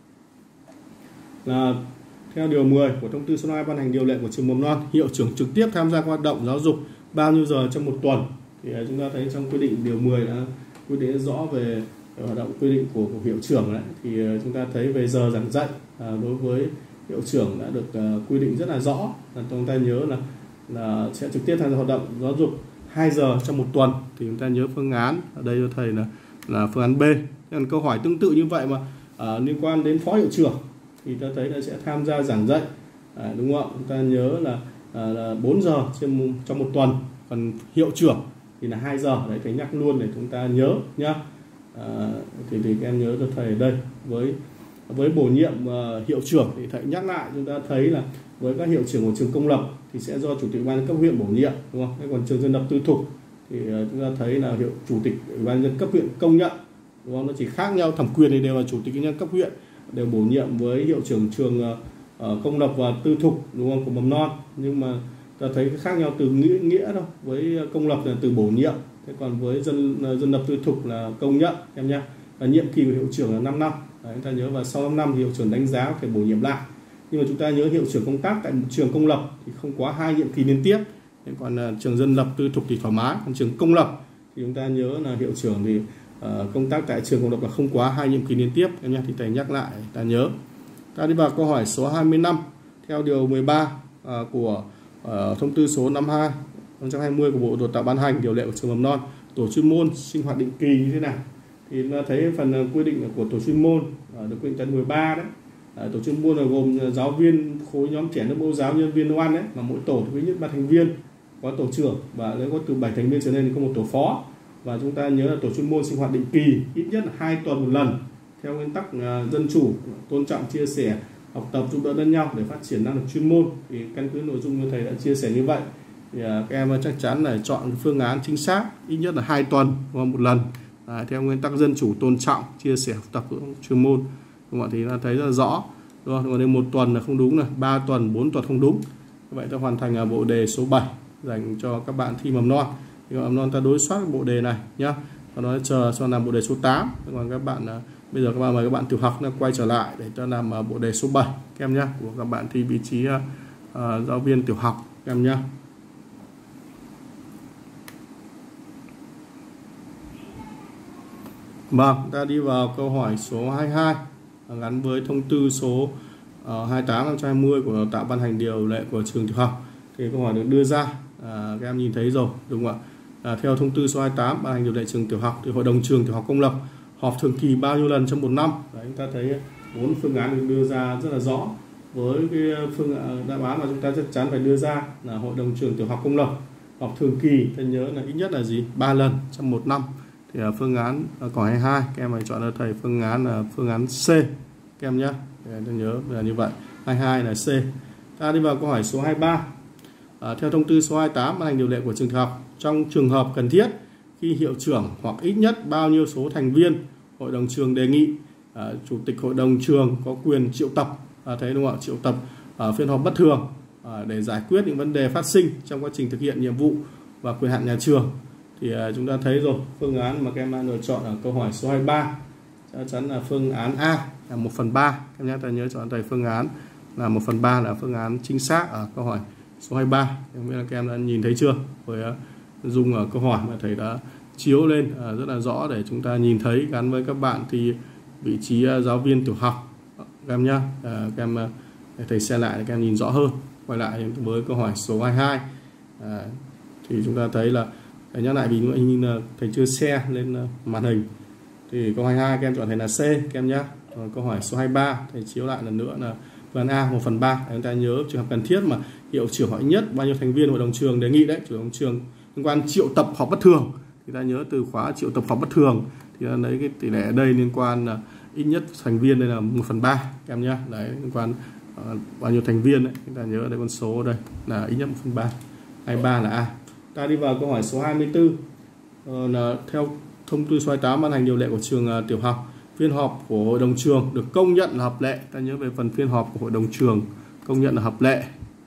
là theo điều mười của thông tư số hai ban hành điều lệ của trường mầm non, hiệu trưởng trực tiếp tham gia hoạt động giáo dục bao nhiêu giờ trong một tuần? Thì chúng ta thấy trong quy định điều mười đã quy định rõ về hoạt động quy định của, của hiệu trưởng đấy. Thì chúng ta thấy về giờ giảng dạy à, đối với hiệu trưởng đã được uh, quy định rất là rõ. Là chúng ta nhớ là là sẽ trực tiếp tham gia hoạt động giáo dục hai giờ trong một tuần. Thì chúng ta nhớ phương án ở đây cho thầy là là phương án B. Còn câu hỏi tương tự như vậy mà à, liên quan đến phó hiệu trưởng thì ta thấy là sẽ tham gia giảng dạy, à, đúng không? Chúng ta nhớ là, à, là bốn giờ trên trong một tuần, còn hiệu trưởng thì là hai giờ. Đấy, thầy nhắc luôn để chúng ta nhớ nhá. À, thì, thì các em nhớ cho thầy ở đây với với bổ nhiệm uh, hiệu trưởng thì thầy nhắc lại, chúng ta thấy là với các hiệu trưởng của trường công lập thì sẽ do chủ tịch ủy ban nhân cấp huyện bổ nhiệm, đúng không? Thế còn trường dân lập tư thục thì uh, chúng ta thấy là hiệu chủ tịch ủy ban nhân cấp huyện công nhận, đúng không? Nó chỉ khác nhau thẩm quyền thì đều là chủ tịch ủy ban nhân cấp huyện đều bổ nhiệm với hiệu trưởng trường uh, công lập và tư thục, đúng không, của mầm non. Nhưng mà ta thấy khác nhau từ nghĩa nghĩa đâu. Với công lập là từ bổ nhiệm, thế còn với dân dân lập tư thục là công nhận em nhé. Và nhiệm kỳ của hiệu trưởng là năm năm. Đấy, chúng ta nhớ, và sau năm năm thì hiệu trưởng đánh giá phải bổ nhiệm lại. Nhưng mà chúng ta nhớ hiệu trưởng công tác tại trường công lập thì không quá hai nhiệm kỳ liên tiếp. Thế còn uh, trường dân lập tư thục thì thoải mái. Còn trường công lập thì chúng ta nhớ là hiệu trưởng thì uh, công tác tại trường công lập là không quá hai nhiệm kỳ liên tiếp em nhé. Thì thầy nhắc lại ta nhớ. Ta đi vào câu hỏi số hai mươi lăm theo điều mười ba uh, của uh, thông tư số năm mươi hai năm trăm hai mươi của Bộ Đào tạo ban hành điều lệ của trường mầm non, tổ chuyên môn sinh hoạt định kỳ như thế nào? Thì ta thấy phần quy định của tổ chuyên môn được quy định tại mười ba đấy. À, tổ chuyên môn là gồm giáo viên khối nhóm trẻ lớp mẫu giáo, nhân viên nấu ăn đấy, mà mỗi tổ thì ít nhất ba thành viên, có tổ trưởng, và nếu có từ bảy thành viên trở lên thì có một tổ phó. Và chúng ta nhớ là tổ chuyên môn sinh hoạt định kỳ ít nhất là hai tuần một lần theo nguyên tắc uh, dân chủ, tôn trọng, chia sẻ, học tập, giúp đỡ lẫn nhau để phát triển năng lực chuyên môn. Thì căn cứ nội dung như thầy đã chia sẻ như vậy thì uh, các em chắc chắn là chọn phương án chính xác ít nhất là hai tuần hoặc một lần. À, theo nguyên tắc dân chủ, tôn trọng, chia sẻ, học tập chuyên môn, đúng không? Thì ta thấy rất là rõ, đúng không? Còn đến một tuần là không đúng, này ba tuần, bốn tuần không đúng. Vậy ta hoàn thành bộ đề số bảy dành cho các bạn thi mầm non. Thì mầm non ta đối soát bộ đề này nhá. Và nó chờ cho làm bộ đề số tám. Còn các bạn bây giờ các bạn mời các bạn tiểu học quay trở lại để cho làm bộ đề số bảy các em nhá, của các bạn thi vị trí uh, giáo viên tiểu học các em nhá. Vâng, ta đi vào câu hỏi số hai mươi hai gắn với thông tư số uh, hai mươi tám năm trăm hai mươi của Đào tạo ban hành điều lệ của trường tiểu học. Thì câu hỏi được đưa ra, à, các em nhìn thấy rồi, đúng không ạ? À, theo thông tư số hai mươi tám ban hành điều lệ trường tiểu học thì hội đồng trường tiểu học công lập họp thường kỳ bao nhiêu lần trong một năm? Đấy, chúng ta thấy bốn phương án được đưa ra rất là rõ. Với cái phương đáp án mà chúng ta chắc chắn phải đưa ra là hội đồng trường tiểu học công lập họp thường kỳ, ta nhớ là ít nhất là gì? ba lần trong một năm. Thì uh, phương án uh, câu hai mươi hai các em hãy chọn cho thầy phương án là uh, phương án C các em nhé. Tôi nhớ là như vậy, hai mươi hai là C. Ta đi vào câu hỏi số hai mươi ba. Uh, theo thông tư số hai mươi tám ban hành điều lệ của trường tiểu học, trong trường hợp cần thiết khi hiệu trưởng hoặc ít nhất bao nhiêu số thành viên hội đồng trường đề nghị, uh, chủ tịch hội đồng trường có quyền triệu tập, uh, thấy đúng không ạ? Triệu tập ở uh, phiên họp bất thường uh, để giải quyết những vấn đề phát sinh trong quá trình thực hiện nhiệm vụ và quyền hạn nhà trường. Thì uh, chúng ta thấy rồi, phương án mà các em đã lựa chọn ở câu hỏi số hai mươi ba chắc chắn là phương án A là một phần ba. Các em nhé, ta nhớ chọn thầy phương án là một phần ba là phương án chính xác ở câu hỏi số hai mươi ba. Không biết là các em đã nhìn thấy chưa? Với uh, dung ở câu hỏi mà thầy đã chiếu lên uh, rất là rõ để chúng ta nhìn thấy gắn với các bạn thì vị trí uh, giáo viên tiểu học các em nhé. Uh, các em uh, thầy xem lại để các em nhìn rõ hơn. Quay lại với câu hỏi số hai mươi hai uh, thì chúng ta thấy là thầy nhắc lại vì hình như là thầy chưa share lên màn hình. Thì câu hai mươi hai các em chọn thầy là C các em nhé. Còn câu hỏi số hai mươi ba thầy chiếu lại lần nữa là phương án A một phần ba. Chúng ta nhớ trường hợp cần thiết mà hiệu trưởng hỏi nhất bao nhiêu thành viên hội đồng trường đề nghị đấy, chủ đồng trường liên quan triệu tập họp bất thường thì ta nhớ từ khóa triệu tập họp bất thường thì lấy cái tỷ lệ ở đây liên quan là ít nhất thành viên, đây là một phần ba các em nhé. Đấy, liên quan uh, bao nhiêu thành viên đấy, chúng ta nhớ đây con số đây là ít nhất một phần ba, hai mươi ba là A. Ta đi vào câu hỏi số hai mươi tư. Ờ, là theo thông tư số hai mươi tám ban hành điều lệ của trường uh, tiểu học, phiên họp của hội đồng trường được công nhận là hợp lệ. Ta nhớ về phần phiên họp của hội đồng trường công nhận là hợp lệ.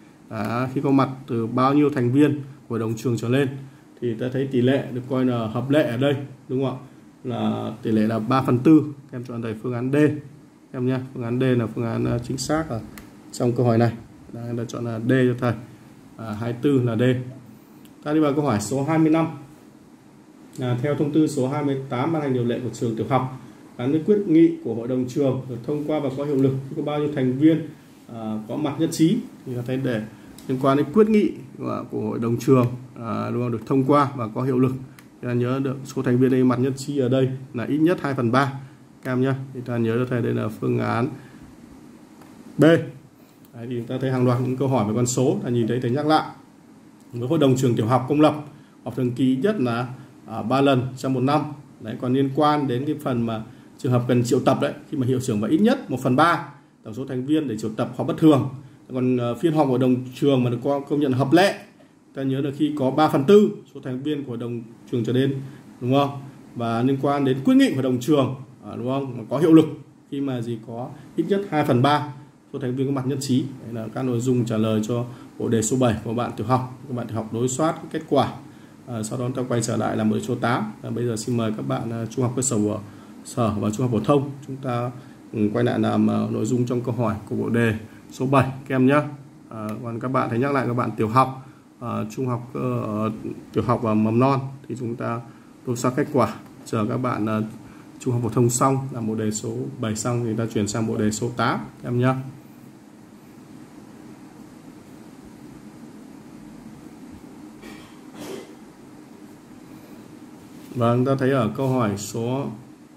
Đã, khi có mặt từ bao nhiêu thành viên của hội đồng trường trở lên thì ta thấy tỷ lệ được coi là hợp lệ ở đây, đúng không ạ? là tỷ lệ là ba phần tư. Các em chọn thầy phương án D em nhé. Phương án D là phương án chính xác ở trong câu hỏi này. Đây là chọn là D cho thầy. À, hai mươi tư là D. Ta đi vào câu hỏi số hai mươi lăm. À, theo thông tư số hai mươi tám ban hành điều lệ của trường tiểu học gắn với quyết nghị của hội đồng trường được thông qua và có hiệu lực khi có bao nhiêu thành viên à, có mặt nhất trí, thì ta thấy để liên quan đến quyết nghị của, của hội đồng trường à, đúng không, được thông qua và có hiệu lực. Ta nhớ được số thành viên đây mặt nhất trí ở đây là ít nhất hai phần ba các em nhé. Thì ta nhớ cho thầy đây là phương án B. Đấy, thì ta thấy hàng loạt những câu hỏi về con số, ta nhìn thấy thầy nhắc lại. Với hội đồng trường tiểu học công lập họp thường kỳ nhất là ba lần trong một năm. Đấy, còn liên quan đến cái phần mà trường hợp cần triệu tập đấy, khi mà hiệu trưởng phải ít nhất một phần ba tổng số thành viên để triệu tập họp bất thường. Còn uh, phiên họp hội đồng trường mà được công nhận hợp lệ, ta nhớ là khi có ba phần tư số thành viên của hội đồng trường trở lên, đúng không? Và liên quan đến quyết nghị của hội đồng trường, à, đúng không? Mà có hiệu lực khi mà gì có ít nhất hai phần ba số thành viên có mặt nhất trí. Đấy là các nội dung trả lời cho bộ đề số bảy của bạn tiểu học. Các bạn tiểu học đối soát kết quả. À, sau đó ta quay trở lại làm bộ đề số tám. À, bây giờ xin mời các bạn uh, trung học cơ sở sở và trung học phổ thông chúng ta um, quay lại làm uh, nội dung trong câu hỏi của bộ đề số bảy các em nhé. À, còn các bạn hãy nhắc lại các bạn tiểu học, uh, trung học uh, tiểu học và mầm non thì chúng ta đối soát kết quả. Chờ các bạn uh, trung học phổ thông xong làm bộ đề số bảy xong thì ta chuyển sang bộ đề số tám các em nhé. Và chúng ta thấy ở câu hỏi số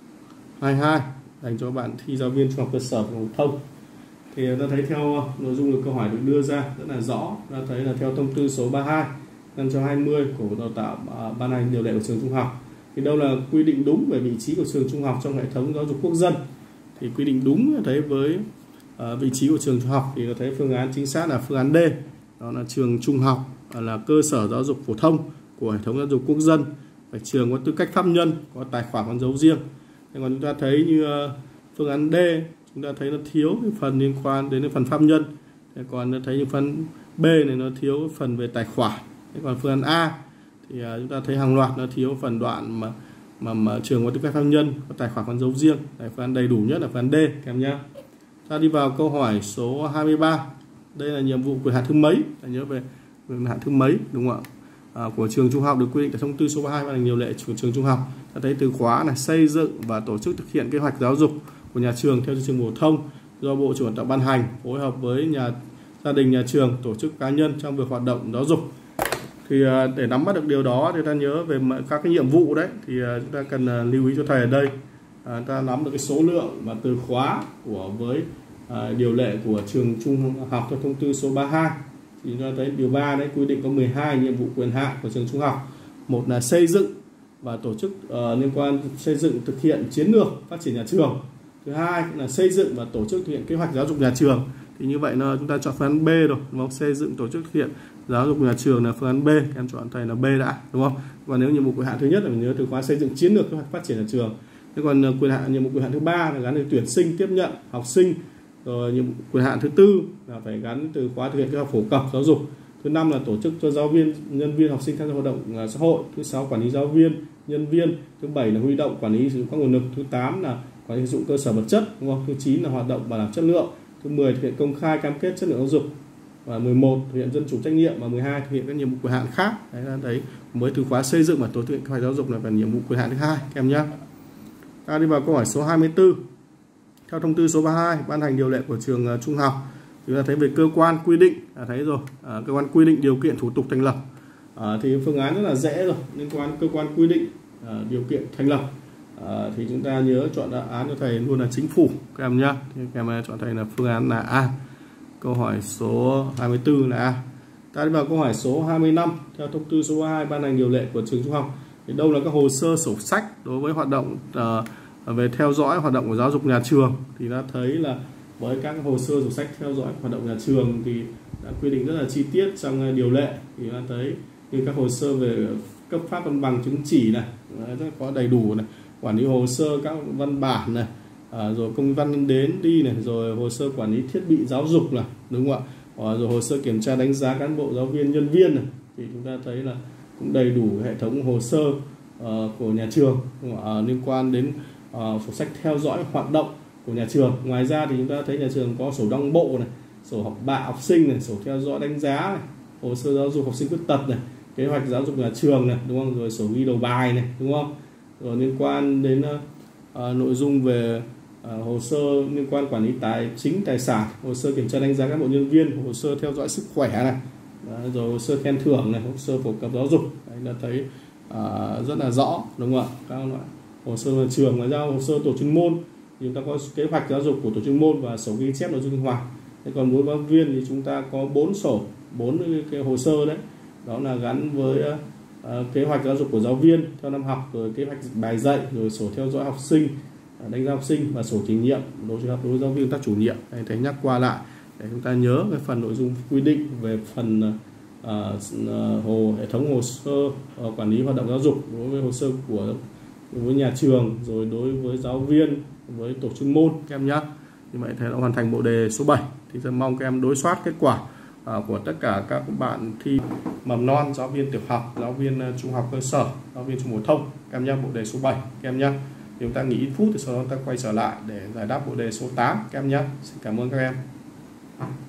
hai mươi hai dành cho bạn thi giáo viên trung học cơ sở và phổ thông, thì ta thấy theo nội dung của câu hỏi được đưa ra rất là rõ. Ta thấy là theo thông tư số ba mươi hai năm hai mươi của Bộ Đào tạo ban hành điều lệ của trường trung học, thì đâu là quy định đúng về vị trí của trường trung học trong hệ thống giáo dục quốc dân. Thì quy định đúng thấy với uh, vị trí của trường trung học thì ta thấy phương án chính xác là phương án D, đó là trường trung học là cơ sở giáo dục phổ thông của hệ thống giáo dục quốc dân, phải trường có tư cách pháp nhân, có tài khoản con dấu riêng. Còn chúng ta thấy như uh, phương án D, chúng ta thấy nó thiếu cái phần liên quan đến cái phần pháp nhân. Còn nó thấy như phần B này nó thiếu phần về tài khoản. Còn phương án A thì uh, chúng ta thấy hàng loạt nó thiếu phần đoạn mà mà, mà trường có tư cách pháp nhân, có tài khoản con dấu riêng. Đấy, phương án đầy đủ nhất là phương án D các em nhé. Ta đi vào câu hỏi số hai mươi ba. Đây là nhiệm vụ quyền hạn thứ mấy? Ta nhớ về quyền hạn thứ mấy đúng không ạ? À, của trường trung học được quy định tại thông tư số ba mươi hai ban hành điều lệ của trường trung học. Ta thấy từ khóa là xây dựng và tổ chức thực hiện kế hoạch giáo dục của nhà trường theo chương trình phổ thông do Bộ trưởng Đào tạo ban hành, phối hợp với nhà gia đình, nhà trường, tổ chức cá nhân trong việc hoạt động giáo dục. Thì à, để nắm bắt được điều đó thì ta nhớ về các cái nhiệm vụ đấy, thì à, chúng ta cần à, lưu ý cho thầy ở đây. À, ta nắm được cái số lượng và từ khóa của với à, điều lệ của trường trung học theo thông tư số ba mươi hai. Thì chúng ta thấy điều ba đấy quy định có mười hai nhiệm vụ quyền hạn của trường trung học. Một là xây dựng và tổ chức uh, liên quan xây dựng thực hiện chiến lược phát triển nhà trường. Thứ hai là xây dựng và tổ chức thực hiện kế hoạch giáo dục nhà trường. Thì như vậy là chúng ta chọn phương án B rồi, đúng không? Xây dựng tổ chức thực hiện giáo dục nhà trường là phương án B, các em chọn thầy là B đã, đúng không? Còn nếu nhiệm vụ quyền hạn thứ nhất là mình nhớ từ khóa xây dựng chiến lược kế hoạch phát triển nhà trường. Thế còn quyền hạn nhiệm vụ quyền hạn thứ ba là gắn với tuyển sinh, tiếp nhận học sinh. Rồi nhiệm vụ quyền hạn thứ tư là phải gắn từ khóa thực hiện kế hoạch phổ cập giáo dục. Thứ năm là tổ chức cho giáo viên, nhân viên, học sinh tham gia hoạt động xã hội. Thứ sáu quản lý giáo viên, nhân viên. Thứ bảy là huy động quản lý sử dụng các nguồn lực. Thứ tám là quản lý sử dụng cơ sở vật chất, đúng không? Thứ chín là hoạt động bảo đảm chất lượng. Thứ mười thực hiện công khai cam kết chất lượng giáo dục. Và mười một thực hiện dân chủ trách nhiệm, và mười hai thực hiện các nhiệm vụ quyền hạn khác. Đấy là đấy mới từ khóa xây dựng và tổ chức thực hiện kế hoạch giáo dục là phần nhiệm vụ quyền hạn thứ hai các em nhé. Ta đi vào câu hỏi số hai mươi tư. Theo thông tư số ba mươi hai ban hành điều lệ của trường uh, trung học, chúng ta thấy về cơ quan quy định, à, thấy rồi, à, cơ quan quy định điều kiện thủ tục thành lập, à, thì phương án rất là dễ rồi, liên quan cơ quan quy định à, điều kiện thành lập, à, thì chúng ta nhớ chọn đáp án cho thầy luôn là chính phủ các em nhé. Các em chọn thầy là phương án là A. Câu hỏi số hai mươi tư là A. Ta đi vào câu hỏi số hai mươi lăm. Theo thông tư số ba mươi hai ban hành điều lệ của trường trung học, thì đâu là các hồ sơ sổ sách đối với hoạt động uh, về theo dõi hoạt động của giáo dục nhà trường. Thì ta thấy là với các hồ sơ sổ sách theo dõi hoạt động nhà trường thì đã quy định rất là chi tiết trong điều lệ. Thì ta thấy như các hồ sơ về cấp phát văn bằng chứng chỉ này rất có đầy đủ này, quản lý hồ sơ các văn bản này, à, rồi công văn đến đi này, rồi hồ sơ quản lý thiết bị giáo dục này, đúng không ạ? À, rồi hồ sơ kiểm tra đánh giá cán bộ giáo viên nhân viên này, thì chúng ta thấy là cũng đầy đủ hệ thống hồ sơ uh, của nhà trường, uh, liên quan đến uh, sổ sách theo dõi hoạt động của nhà trường. Ngoài ra thì chúng ta thấy nhà trường có sổ đong bộ này, sổ học bạ học sinh này, sổ theo dõi đánh giá này, hồ sơ giáo dục học sinh khuyết tật này, kế hoạch giáo dục nhà trường này, đúng không? Rồi sổ ghi đầu bài này, đúng không? Rồi liên quan đến uh, uh, nội dung về uh, hồ sơ liên quan quản lý tài chính tài sản, hồ sơ kiểm tra đánh giá cán bộ nhân viên, hồ sơ theo dõi sức khỏe này, uh, rồi hồ sơ khen thưởng này, hồ sơ phổ cập giáo dục. Đấy là thấy uh, rất là rõ, đúng không ạ? Các loại hồ sơ nhà trường. Ngoài ra hồ sơ tổ chuyên môn thì chúng ta có kế hoạch giáo dục của tổ chuyên môn và sổ ghi chép nội dung sinh hoạt. Thế còn đối với giáo viên thì chúng ta có bốn sổ, bốn cái hồ sơ đấy, đó là gắn với uh, kế hoạch giáo dục của giáo viên theo năm học, rồi kế hoạch bài dạy, rồi sổ theo dõi học sinh, đánh giá học sinh và sổ trách nhiệm đối với đối với giáo viên tác chủ nhiệm. Đây, thấy nhắc qua lại để chúng ta nhớ cái phần nội dung quy định về phần uh, uh, hồ hệ thống hồ sơ uh, quản lý hoạt động giáo dục đối với hồ sơ của đối với nhà trường, rồi đối với giáo viên, với tổ chuyên môn các em nhé. Như vậy thầy đã hoàn thành bộ đề số bảy. Thì tôi mong các em đối soát kết quả uh, của tất cả các bạn thi mầm non, giáo viên tiểu học, giáo viên uh, trung học cơ sở, giáo viên trung phổ thông các em nhé. Bộ đề số bảy các em nhé. Thì chúng ta nghỉ ít phút thì sau đó ta quay trở lại để giải đáp bộ đề số tám các em nhé. Xin cảm ơn các em.